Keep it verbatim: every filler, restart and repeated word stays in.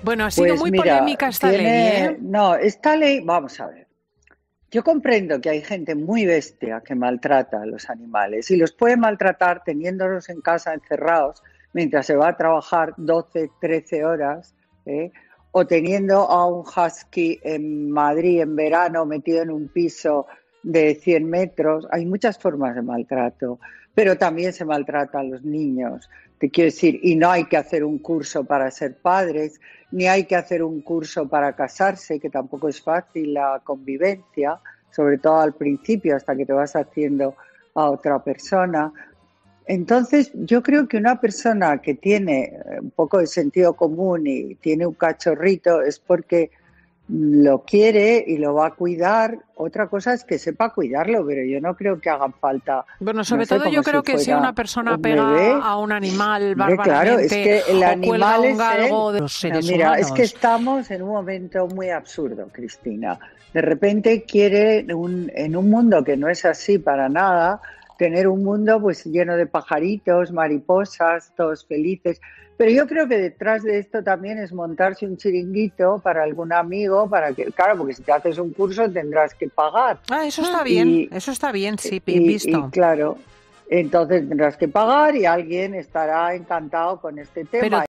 Bueno, ha sido Pues muy mira, polémica esta ley, tiene... ¿eh? No, esta ley, vamos a ver. Yo comprendo que hay gente muy bestia que maltrata a los animales y los puede maltratar teniéndolos en casa encerrados mientras se va a trabajar doce, trece horas, ¿eh? O teniendo a un husky en Madrid en verano metido en un piso de cien metros. Hay muchas formas de maltrato, pero también se maltrata a los niños. Te quiero decir, y no hay que hacer un curso para ser padres, ni hay que hacer un curso para casarse, que tampoco es fácil la convivencia, sobre todo al principio, hasta que te vas haciendo a otra persona. Entonces, yo creo que una persona que tiene un poco de sentido común y tiene un cachorrito es porque lo quiere y lo va a cuidar. Otra cosa es que sepa cuidarlo, pero yo no creo que hagan falta, Bueno, no sobre sé, todo yo como si creo que si una fuera persona un pega bebé. a un animal Hombre, claro, es bárbaramente que el o cuelga animal un es él. galgo de los No, seres mira, es que humanos. estamos en un momento muy absurdo, Cristina. De repente quiere, un, en un mundo que no es así para nada, tener un mundo pues lleno de pajaritos, mariposas, todos felices. Pero yo creo que detrás de esto también es montarse un chiringuito para algún amigo, para que, claro, porque si te haces un curso tendrás que pagar. Ah, eso está bien, Y, eso está bien, sí, bien y, y visto. claro, entonces tendrás que pagar y alguien estará encantado con este Pero tema.